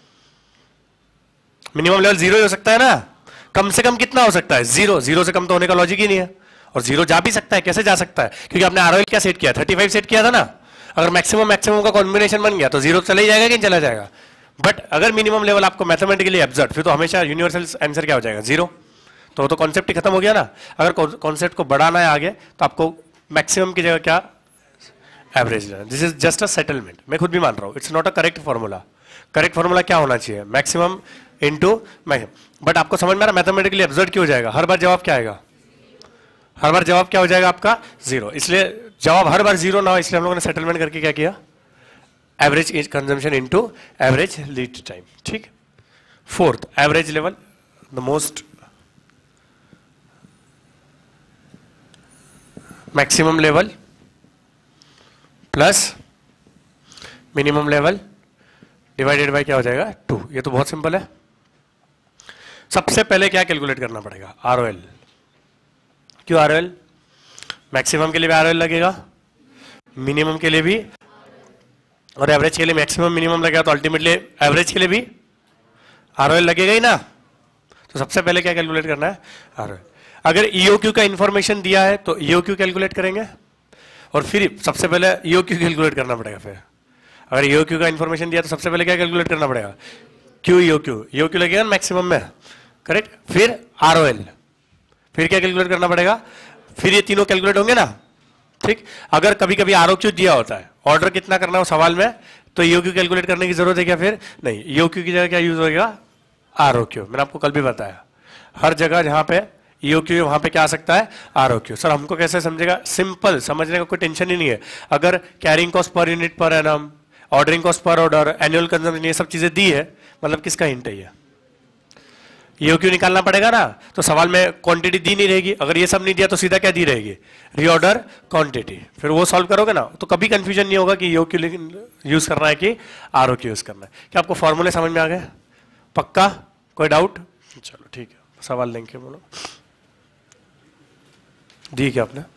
मिनिमम लेवल जीरो ही हो सकता है ना, कम से कम कितना हो सकता है? जीरो। जीरो से कम तो होने का लॉजिक ही नहीं है। और जीरो जा भी सकता है, कैसे जा सकता है? क्योंकि आपने आरओएल क्या सेट किया? थर्टी फाइव सेट किया था ना। अगर मैक्सिमम मैक्सिमम का कॉम्बिनेशन बन गया तो जीरो चला ही जाएगा कि चला जाएगा? बट अगर मिनिमम लेवल आपको मैथमेटिकली एब्जर्व, फिर तो हमेशा यूनिवर्सल आंसर क्या हो जाएगा? जीरो। तो वो तो कॉन्सेप्ट ही खत्म हो गया ना। अगर कॉन्सेप्ट को बढ़ाना है आगे तो आपको मैक्सिमम की जगह क्या? एवरेज लेना। This is just a settlement, मैं खुद भी मान रहा हूं, it's not a correct formula. Correct formula क्या होना चाहिए? Maximum into maximum. बट आपको समझ में आ रहा मैथमेटिकली एब्जर्व क्यों हो जाएगा? हर बार जवाब क्या आएगा? हर बार जवाब क्या हो जाएगा आपका? जीरो। इसलिए जवाब हर बार जीरो ना हो, इसलिए हम लोगों ने सेटलमेंट करके क्या किया? Average as consumption into average lead time. ठीक। Fourth, average level, the most maximum level plus minimum level divided by क्या हो जाएगा? टू। ये तो बहुत सिंपल है। सबसे पहले क्या कैलकुलेट करना पड़ेगा? आरओएल। क्यों आरओएल? मैक्सिमम के लिए भी आरओएल लगेगा, मिनिमम के लिए भी, और एवरेज के लिए मैक्सिमम मिनिमम लगेगा, तो अल्टीमेटली एवरेज के लिए भी आरओएल लगेगा ही ना। तो सबसे पहले क्या कैलकुलेट करना है? आरओएल। अगर ईओक्यू का इंफॉर्मेशन दिया है तो ईओक्यू कैलकुलेट करेंगे, और फिर सबसे पहले ईओक्यू कैलकुलेट करना पड़ेगा। फिर अगर ईओक्यू का इंफॉर्मेशन दिया तो सबसे पहले क्या कैलकुलेट करना पड़ेगा? Q EOQ. ईओक्यू लगेगा मैक्सिमम में, करेक्ट। फिर आरओएल, फिर क्या कैलकुलेट करना पड़ेगा? फिर ये तीनों कैलकुलेट होंगे ना। ठीक। अगर कभी कभी आरओक्यू दिया होता है, ऑर्डर कितना करना हो सवाल में, तो ईओक्यू कैलकुलेट करने की जरूरत है क्या? फिर नहीं, ईओक्यू की जगह क्या यूज होगा? आरओक्यू। मैंने आपको कल भी बताया, हर जगह जहां पे ईओक्यू वहां पे क्या आ सकता है? आरओक्यू। सर हमको कैसे समझेगा? सिंपल, समझने का कोई टेंशन ही नहीं है। अगर carrying cost per unit per annum, ordering cost per order, annual consumption, ये सब चीजें दी है, मतलब किसका हिंट है ये? ईओक्यू निकालना पड़ेगा ना। तो सवाल में क्वांटिटी दी नहीं रहेगी, अगर ये सब नहीं दिया तो सीधा क्या दी रहेगी? Reorder quantity. फिर वो सॉल्व करोगे ना तो कभी कंफ्यूजन नहीं होगा कि ईओक्यू यूज करना है कि आरओक्यू यूज करना है। क्या आपको फॉर्मूले समझ में आ गए? पक्का? कोई डाउट? चलो ठीक है, सवाल लेंगे बोलो। दी क्या आपने?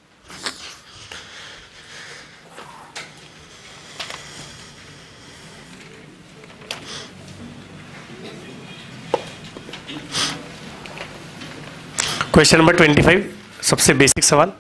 क्वेश्चन नंबर ट्वेंटी फाइव, सबसे बेसिक सवाल।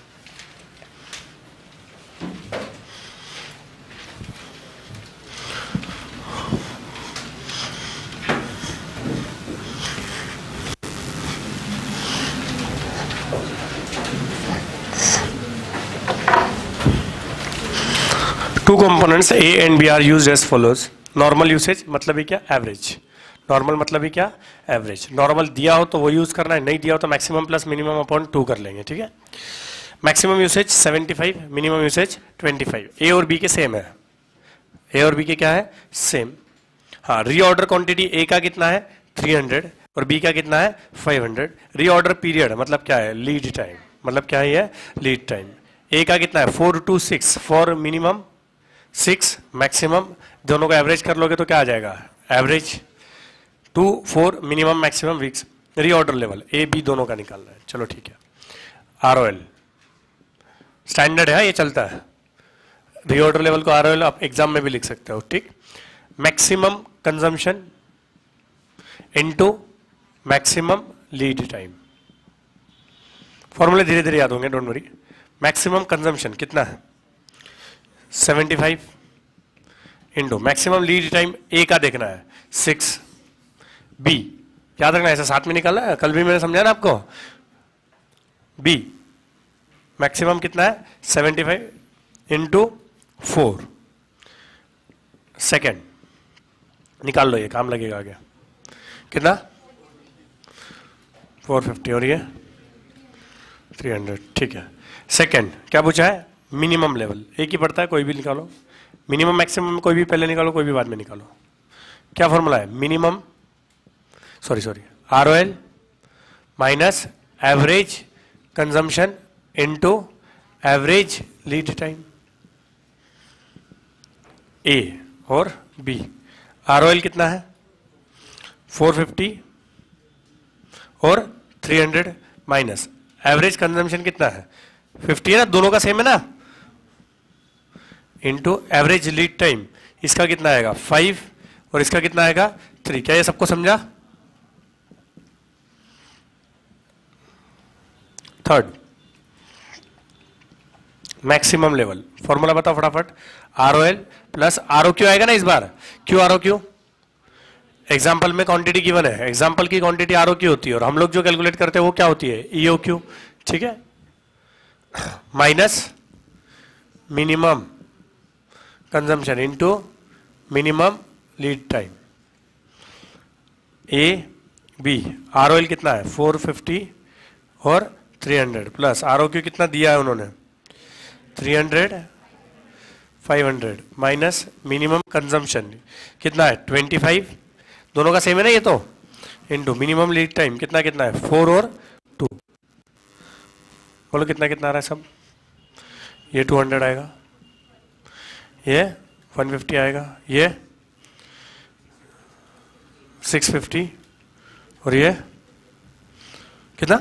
Two components A and B are used as follows. Normal usage मतलब ही क्या? एवरेज। नॉर्मल मतलब ही क्या? एवरेज। नॉर्मल दिया हो तो वो यूज करना है, नहीं दिया हो तो maximum plus minimum upon two कर लेंगे। ठीक है। Maximum usage seventy five, minimum usage twenty five. A और बी के सेम है, ए और बी के क्या है? सेम। हाँ, रीऑर्डर क्वांटिटी ए का कितना है? थ्री हंड्रेड, और बी का कितना है? Five hundred. रीऑर्डर पीरियड मतलब क्या है? Lead time. मतलब क्या है ये? Lead time. ए का कितना है? Four two six for minimum six maximum, दोनों का एवरेज कर लोगे तो क्या आ जाएगा, average two four minimum maximum weeks, reorder level A B दोनों का निकालना है। चलो ठीक है, आर ओ एल स्टैंडर्ड है, ये चलता है। रीऑर्डर लेवल को आर ओ एल आप एग्जाम में भी लिख सकते हो, ठीक। Maximum consumption into maximum lead time, फॉर्मूले धीरे धीरे याद होंगे, डोंट वरी। मैक्सिमम कंजम्पशन कितना है, seventy five into maximum lead time A का देखना है सिक्स, बी याद रखना ऐसा साथ में निकालना है, कल भी मैंने समझाया ना आपको। बी मैक्सिमम कितना है seventy five into four, second निकाल लो, ये काम लगेगा आगे, कितना फोर फिफ्टी और ये थ्री हंड्रेड, ठीक है। सेकेंड क्या पूछा है, मिनिमम लेवल, एक ही पड़ता है, कोई भी निकालो। मिनिमम मैक्सिमम कोई भी पहले निकालो, कोई भी बाद में निकालो। क्या फॉर्मूला है, minimum sorry sorry R O L minus average consumption into average lead time, A और बी। आर ओ एल कितना है फोर फिफ्टी और three hundred minus average consumption कितना है फिफ्टी है ना, दोनों का सेम है ना, इनटू एवरेज लीड टाइम, इसका कितना आएगा फाइव और इसका कितना आएगा थ्री। क्या ये सबको समझा? थर्ड मैक्सिमम लेवल, फॉर्मूला बताओ फटाफट। R O L plus R O Q आएगा ना इस बार, Q R O Q, example में क्वांटिटी गिवन है, एग्जाम्पल की क्वांटिटी आर ओ क्यू होती है और हम लोग जो कैलकुलेट करते हैं वो क्या होती है, ई ओ क्यू, ठीक है। Minus minimum consumption into minimum lead time, A B. R O L कितना है फोर फिफ्टी और three hundred plus R O Q कितना दिया है उन्होंने three hundred five hundred minus minimum consumption कितना है ट्वेंटी फाइव, दोनों का सेम है ना ये तो, इनटू मिनिमम लीड टाइम कितना कितना है फोर और टू, बोलो कितना कितना आ रहा है सब, ये टू हंड्रेड आएगा, ये वन फिफ्टी आएगा, ये सिक्स फिफ्टी और ये कितना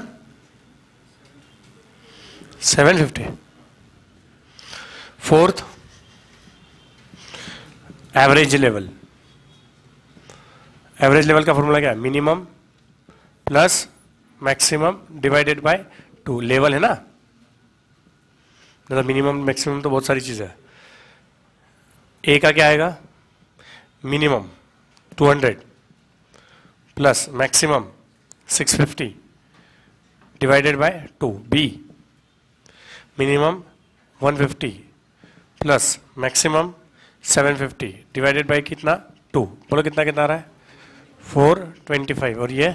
seven fifty. Fourth average level, average level का फॉर्मूला क्या है, minimum plus maximum divided by two, level है ना, मतलब मिनिमम मैक्सिमम तो बहुत सारी चीज़ है। ए का क्या आएगा minimum two hundred plus maximum six fifty divided by two, B minimum one fifty plus maximum seven fifty divided by कितना टू, बोलो कितना कितना आ रहा है फोर ट्वेंटी फाइव और ये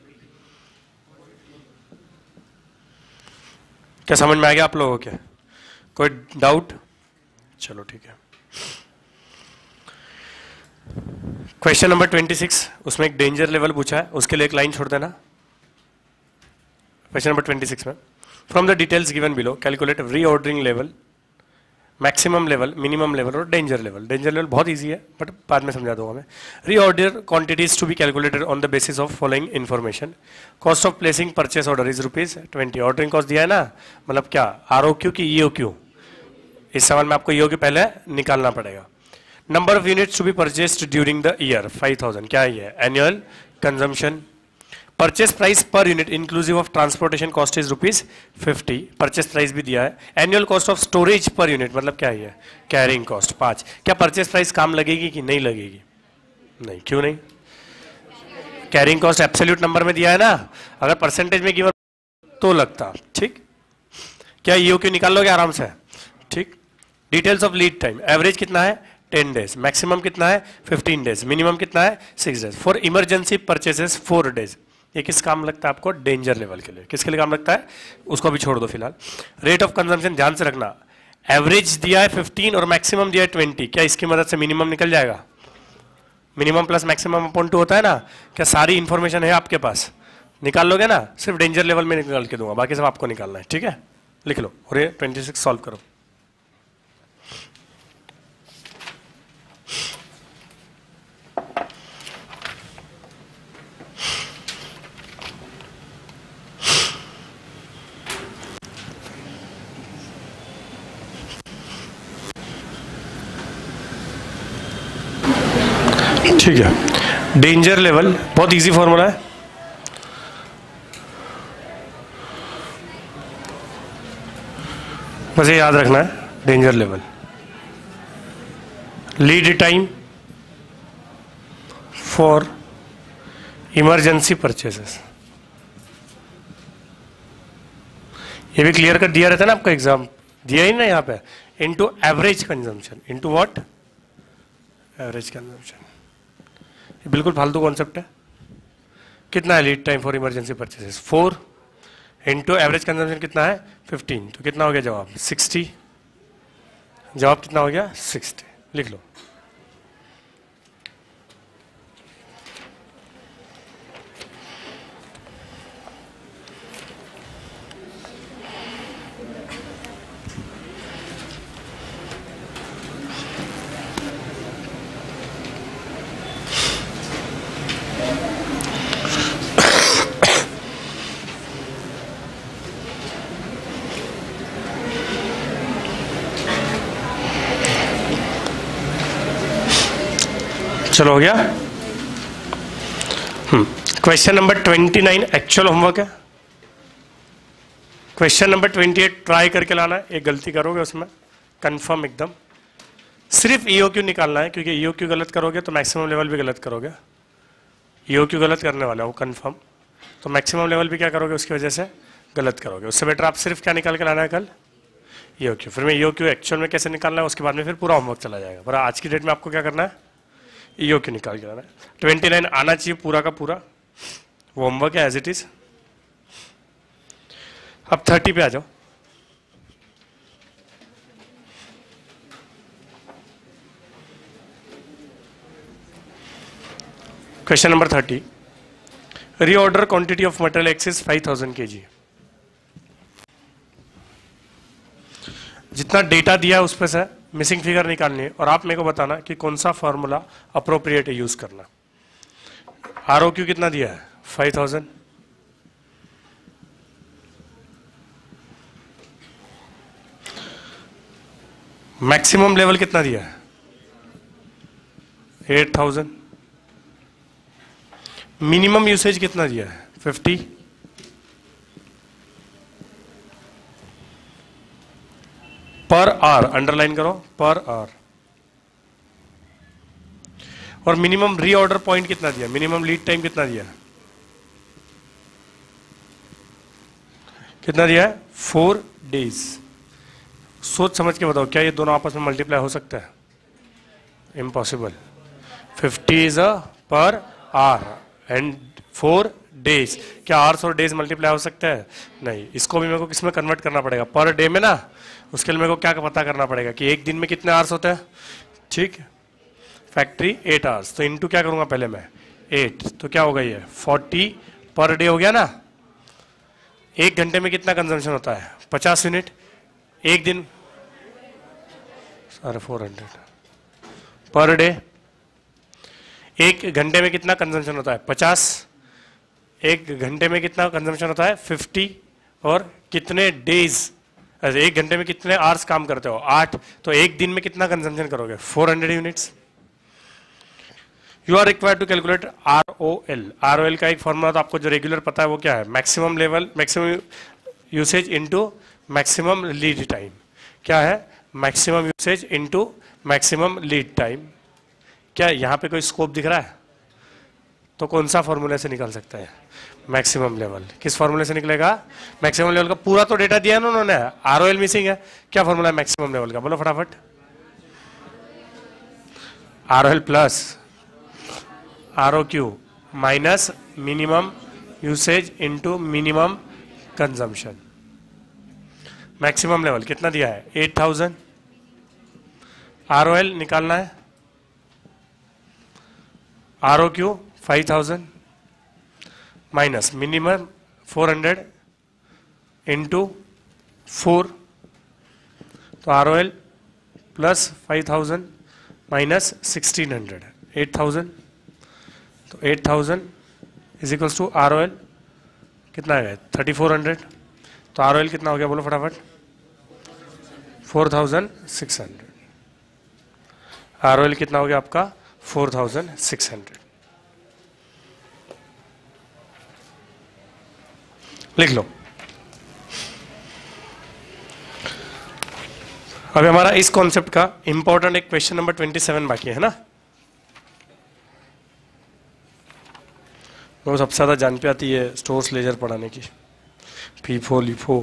क्या समझ में आ गया आप लोगों के, कोई डाउट? चलो ठीक है। क्वेश्चन नंबर ट्वेंटी सिक्स, उसमें एक डेंजर लेवल पूछा है, उसके लिए एक लाइन छोड़ देना। क्वेश्चन नंबर ट्वेंटी सिक्स में from the details given below calculate reordering level, maximum level, minimum level और डेंजर लेवल। डेंजर लेवल बहुत इजी है बट बाद में समझा दूंगा मैं। Reorder quantities to be calculated on the basis of following information. Cost of placing purchase order is rupees twenty, ordering cost दिया है ना, मतलब क्या आर ओ क्यू की ई ओ क्यू, इस सवाल में आपको ई ओ क्यू पहले निकालना पड़ेगा। Number of units to be purchased during the year five thousand, क्या है ये annual consumption. Purchase price per unit inclusive of transportation cost is rupees fifty, purchase price भी दिया है। Annual cost of storage per unit मतलब क्या है, carrying cost पाँच। क्या परचेस प्राइस काम लगेगी कि नहीं लगेगी? नहीं, क्यों नहीं? कैरिंग कॉस्ट एब्सोल्यूट नंबर में दिया है ना, अगर परसेंटेज में गिवन तो लगता, ठीक। क्या ई ओ क्यू निकाल लोगे आराम से, ठीक। Details of lead time, average कितना है टेन डेज, मैक्सिमम कितना है फिफ्टीन डेज, मिनिमम कितना है six days. For emergency purchases four days, ये किस काम लगता है आपको? डेंजर लेवल के लिए। किसके लिए काम लगता है उसको भी छोड़ दो फिलहाल। रेट ऑफ कंजम्पशन ध्यान से रखना, एवरेज दिया है फिफ्टीन और मैक्सिमम दिया है ट्वेंटी, क्या इसकी मदद से मिनिमम निकल जाएगा? Minimum plus maximum upon two होता है ना, क्या सारी इंफॉर्मेशन है आपके पास? निकाल लोगे ना, सिर्फ डेंजर लेवल में निकाल के दूंगा, बाकी सब आपको निकालना है, ठीक है। लिख लो और ये ट्वेंटी सिक्स सॉल्व करो। ठीक है। डेंजर लेवल बहुत इजी फॉर्मूला है, बस ये याद रखना है। Danger level, lead time for emergency purchases. ये भी क्लियर कर दिया रहता है ना आपका, एग्जाम दिया ही ना यहाँ पे, into average consumption, into what, average consumption. ये बिल्कुल फालतू कॉन्सेप्ट है। कितना है lead time for emergency purchases? Four into average consumption कितना है? फिफ्टीन। तो कितना हो गया जवाब? सिक्सटी। जवाब कितना हो गया? सिक्सटी। लिख लो। चलो हो गया। Hmm question number twenty nine actual homework है। Question number twenty eight try करके लाना है। एक गलती करोगे उसमें कंफर्म एकदम, सिर्फ ईओक्यू निकालना है, क्योंकि ईओक्यू गलत करोगे तो मैक्सिमम लेवल भी गलत करोगे। ईओक्यू गलत करने वाला है वो कंफर्म, तो मैक्सिमम लेवल भी क्या करोगे उसकी वजह से गलत करोगे। उससे बेटर आप सिर्फ क्या निकाल के लाना है कल? ईओक्यू। फिर मैं ईओक्यू एक्चुअल में कैसे निकालना है उसके बाद में फिर पूरा होमवर्क चला जाएगा। पर आज की डेट में आपको क्या करना है? ईओक्यू निकाल के लाना है। ट्वेंटी नाइन आना चाहिए पूरा का पूरा, वो होमवर्क है एज इट इज। अब थर्टी पे आ जाओ। Question number thirty, reorder quantity of material X is five thousand K G. जितना डेटा दिया है उस पर से मिसिंग फिगर निकालनी है, और आप मेरे को बताना कि कौन सा फॉर्मूला अप्रोप्रिएट है यूज करना। आर ओ क्यू कितना दिया है? Five thousand. मैक्सिमम लेवल कितना दिया है? Eight thousand. मिनिमम यूसेज कितना दिया है? फिफ्टी। पर आवर, अंडरलाइन करो, पर आवर। और मिनिमम रीऑर्डर पॉइंट कितना दिया? मिनिमम लीड टाइम कितना दिया? कितना दिया है? Four days. सोच समझ के बताओ, क्या ये दोनों आपस में मल्टीप्लाई हो सकता है? Impossible. Fifty is a per hour and four days. क्या आवर्स और डेज मल्टीप्लाई हो सकता है? नहीं। इसको भी मेरे को किसमें कन्वर्ट करना पड़ेगा? पर डे में ना। उसके लिए मेरे को क्या पता करना पड़ेगा कि एक दिन में कितने आवर्स होते हैं। ठीक है, फैक्ट्री एट आवर्स, तो इनटू क्या करूंगा पहले मैं? एट। तो क्या होगा ये? फोर्टी पर डे हो गया ना। एक घंटे में कितना कंजम्पशन होता है? पचास यूनिट। एक दिन सारे फोर हंड्रेड पर डे। एक घंटे में कितना कंजम्पशन होता है? पचास। एक घंटे में कितना कंजम्पशन होता है? फिफ्टी। और कितने डेज, एक घंटे में कितने आवर्स काम करते हो? आठ। तो एक दिन में कितना कंजम्पशन करोगे? Four hundred units. You are required to calculate R O L. R O L का एक फॉर्मूला तो आपको जो रेगुलर पता है वो क्या है? Maximum level, maximum usage into maximum lead time. क्या है? Maximum usage into maximum lead time. क्या यहाँ पे कोई स्कोप दिख रहा है? तो कौन सा फॉर्मूले से निकल सकता है? Maximum level. किस फॉर्मूले से निकलेगा? मैक्सिमम लेवल का पूरा तो डेटा दिया है ना उन्होंने, आर ओ एल मिसिंग है। क्या फॉर्मूला है मैक्सिमम लेवल का? बोलो फटाफट। R O L plus R O Q minus minimum usage into minimum consumption. Maximum level कितना दिया है? Eight thousand. R O L निकालना है, R O Q five thousand minus minimum four hundred into four. तो R O L plus five thousand minus sixteen hundred, eight thousand. तो eight thousand is equals to R O L कितना है? Thirty four hundred. तो R O L कितना हो गया? बोलो फटाफट। Four thousand six hundred. R O L कितना हो गया आपका? Four thousand six hundred. लिख लो। अभी हमारा इस कॉन्सेप्ट का इंपॉर्टेंट एक क्वेश्चन नंबर ट्वेंटी सेवन बाकी है ना। वो सबसे ज्यादा जान पे आती है स्टोर्स लेजर पढ़ाने की, फीफो लिफो।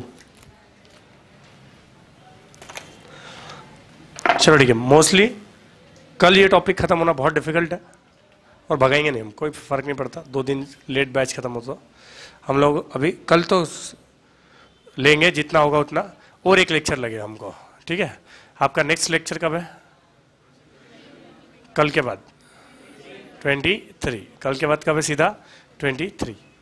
चलो ठीक है, मोस्टली कल ये टॉपिक खत्म होना बहुत डिफिकल्ट है और भगाएंगे नहीं हम, कोई फर्क नहीं पड़ता। दो दिन लेट बैच खत्म हो तो हम लोग अभी कल तो लेंगे जितना होगा उतना, और एक लेक्चर लगेगा हमको, ठीक है। आपका नेक्स्ट लेक्चर कब है? कल के बाद ट्वेंटी थ्री। कल के बाद कब है सीधा? Twenty three.